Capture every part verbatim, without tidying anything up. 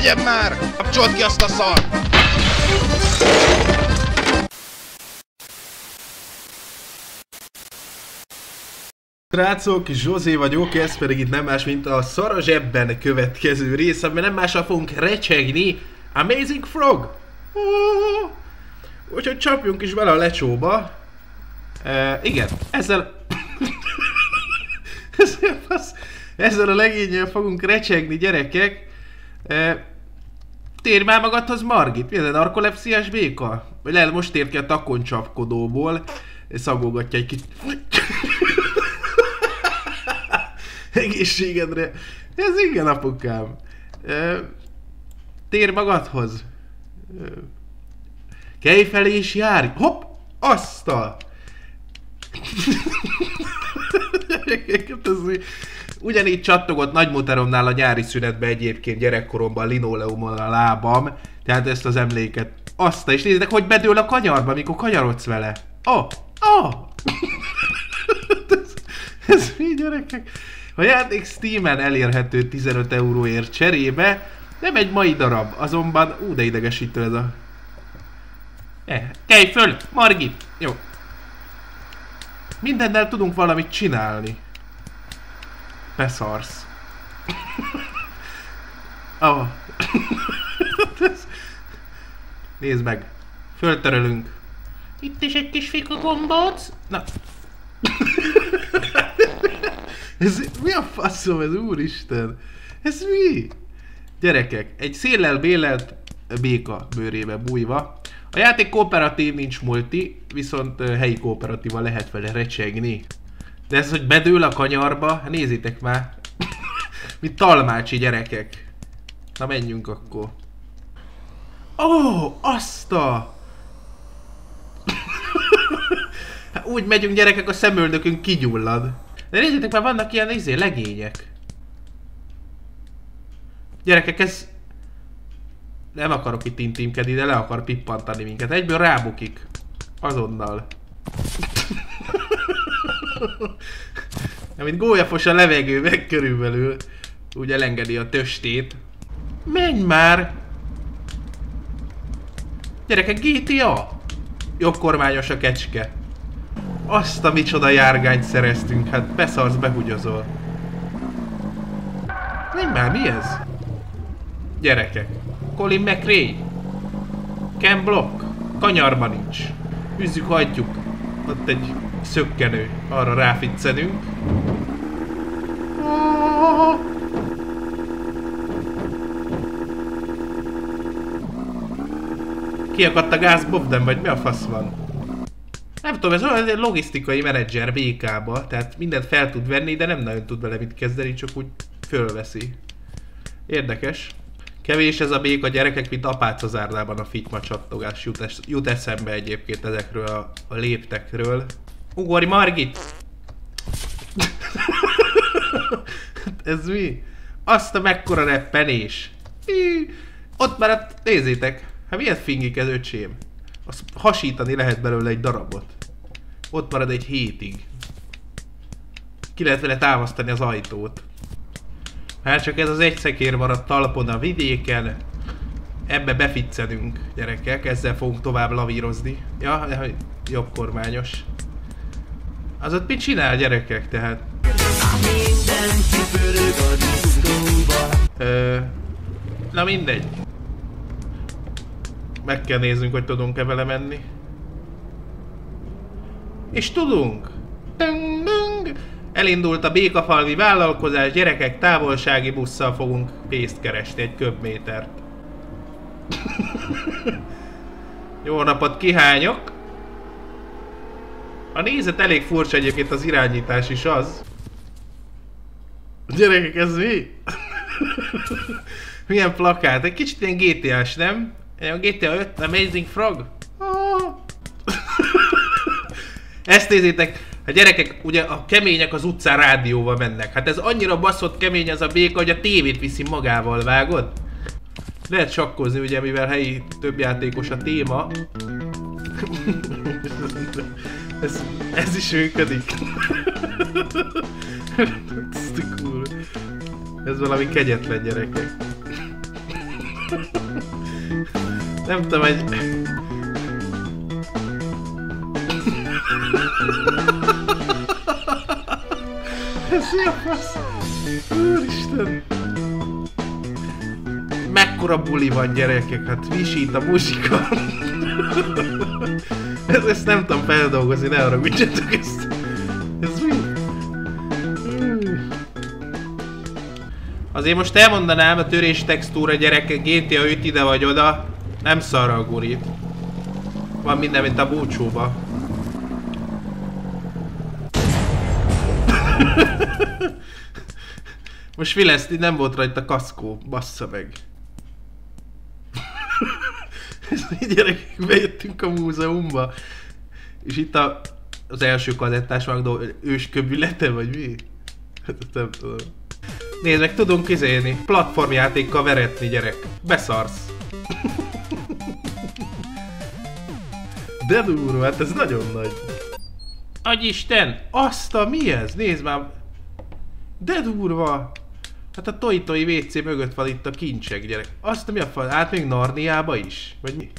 legyen már! Kapcsold ki azt a szart! Srácok, Zsózé vagyok, ez pedig itt nem más, mint a szar a zsebben következő rész, amiben nem mással fogunk recsegni Amazing Frog! Oh! Úgyhogy csapjunk is bele a lecsóba. Uh, igen, ezzel... ezzel a legényel fogunk recsegni, gyerekek. Uh, térj már magadhoz, Margit, mi ez a narkolepsziás béka? Vagy lehet most tért ki a takoncsapkodóból, szagolgatja egy kicsit. Egészségedre. Ez igen, apukám. Uh, térj magadhoz. Uh, kelj felé és járj. Hopp! Azt a... Ugyanígy csattogott nagymuteromnál a nyári szünetben egyébként gyerekkoromban linoleumon a lábam. Tehát ezt az emléket. Azt és nézzétek, hogy bedől a kanyarba, amikor kanyarodsz vele. Oh! Oh! ez, ez mi, gyerekek? A játék Steamen elérhető tizenöt euróért cserébe. Nem egy mai darab, azonban ú, de idegesítő ez a... Eh, kelj föl, Margit! Jó. Mindennel tudunk valamit csinálni. Beszarsz. Oh. Nézd meg. Föltörölünk. Itt is egy kis fika gombóc. Na. Ez mi a faszom ez, úristen? Ez mi? Gyerekek, egy széllel bélelt béka bőrébe bújva. A játék kooperatív, nincs multi, viszont helyi kooperatíva lehet vele recsegni. De ez, hogy bedől a kanyarba, nézzétek már. Mint talmácsi, gyerekek. Na menjünk akkor. Ó, oh, azt a... Úgy megyünk, gyerekek, a szemöldökünk kigyullad. De nézzétek már, vannak ilyen izé, legények. Gyerekek, ez... Nem akarok itt intimkedni, de le akar pippantani minket. Egyből rábukik. Azonnal. Amit gólyafos a levegőben körülbelül. Úgy elengedi a töstét. Menj már! Gyerekek, gé té á! Jobb kormányos a kecske. Azt a micsoda járgányt szereztünk, hát beszarsz, behugyozol. Menj már, mi ez? Gyerekek. Colin McRae. Ken Block. Kanyarban nincs. Üzzük, hagyjuk. Ott egy szökkenő. Arra ráficcenünk. Kiakadt a gáz Bobden, vagy mi a fasz van? Nem tudom, ez olyan egy logisztikai menedzser bé ká-ba, tehát mindent fel tud venni, de nem nagyon tud vele mit kezdeni, csak úgy fölveszi. Érdekes. Kevés ez a béka, gyerekek, mint apácazárdában a fitma csattogás. Jut, es jut eszembe egyébként ezekről a, a léptekről. Ugorj, Margit! Ez mi? Azt a mekkora reppenés! Ott maradt, nézzétek! Hát milyen fingik ez, öcsém? Azt hasítani lehet belőle egy darabot. Ott marad egy hétig. Ki lehet vele támasztani az ajtót. Hát csak ez az egy szekér maradt talpon a vidéken. Ebbe beficcenünk, gyerekek, ezzel fogunk tovább lavírozni. Ja, jobb kormányos. Az ott mit csinál, gyerekek, tehát? Ö, na mindegy. Meg kell néznünk, hogy tudunk-e vele menni. És tudunk! Ding, ding. Elindult a békafalvi vállalkozás, gyerekek, távolsági busszal fogunk pénzt keresni, egy köbmétert. Jó napot, kihányok! A nézet elég furcsa egyébként, az irányítás is az. Gyerekek, ez mi? Milyen plakát? Egy kicsit ilyen gé té á-s, nem? A gé té á öt, Amazing Frog? Oh. Ezt nézzétek! A gyerekek, ugye a kemények az utcán rádióval mennek. Hát ez annyira baszott kemény ez a béka, hogy a tévét viszi magával, vágod? Lehet sakkozni, ugye, mivel helyi többjátékos a téma. ez, ez is működik. Ez valami kegyetlen, gyerekek. Nem tudom, egy... Ez mi a fasz? Úristen! Mekkora buli van, gyerekek, hát visít a muzsika. ezt, ezt nem tudom feldolgozni, ne haragudjatok ezt. Ez mi? Azért most elmondanám, a törés textúra, gyerekek, gé té á öt ide vagy oda, nem szarra a gurit. Van minden, mint a búcsúba. Most mi lesz? Nem volt rajta kaszkó, bassza meg. Gyerekek, bejöttünk a múzeumba, és itt a, az első kazettás Magdó ősköbülete, vagy mi? Hát nem tudom. Nézd meg, tudunk izélni, platformjátékkal veretni, gyerek. Beszarsz. De durva, hát ez nagyon nagy. Agyisten! Azt a mi ez? Nézd már! De durva! Hát a Toy Toy vé cé mögött van itt a kincsek, gyerek. Azt a mi a fal? Át még Narniába is? Vagy mi?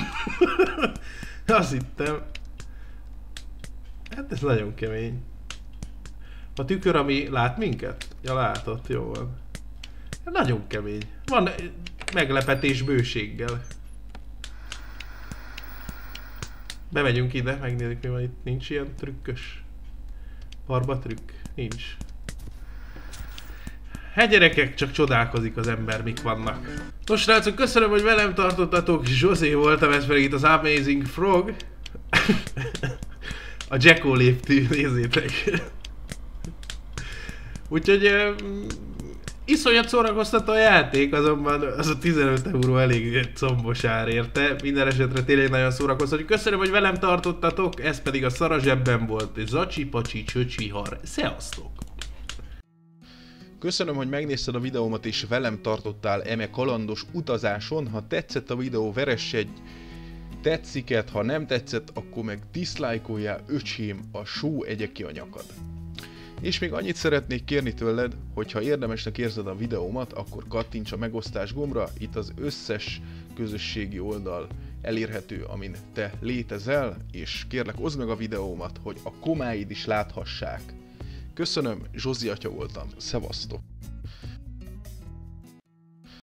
Azt hittem. Hát ez nagyon kemény. A tükör, ami lát minket? Ja, látott, jó van. Nagyon kemény. Van meglepetés bőséggel. Bemegyünk ide, megnézzük, mi van itt. Nincs ilyen trükkös barba trükk? Nincs. Hát gyerekek, csak csodálkozik az ember, mik vannak. Nos srácok, köszönöm, hogy velem tartottatok. Zsozé voltam, ez pedig itt az Amazing Frog. A Jacko léptű, nézzétek. Úgyhogy uh, iszonyat szórakoztató a játék, azonban az a tizenöt euró elég combos ár érte. Minden esetre tényleg nagyon szórakoztató. Köszönöm, hogy velem tartottatok, ez pedig a szara zsebben volt. Zacsi, pacsi, csöcsvihar. Szevasztok! Köszönöm, hogy megnézted a videómat és velem tartottál eme kalandos utazáson. Ha tetszett a videó, veress egy tetsziket, ha nem tetszett, akkor meg diszlájkoljál, öcsém, a só egye ki a nyakad. És még annyit szeretnék kérni tőled, hogy ha érdemesnek érzed a videómat, akkor kattints a megosztás gombra, itt az összes közösségi oldal elérhető, amin te létezel, és kérlek, oszd meg a videómat, hogy a komáid is láthassák. Köszönöm, Zsozi atya voltam, szevasztok!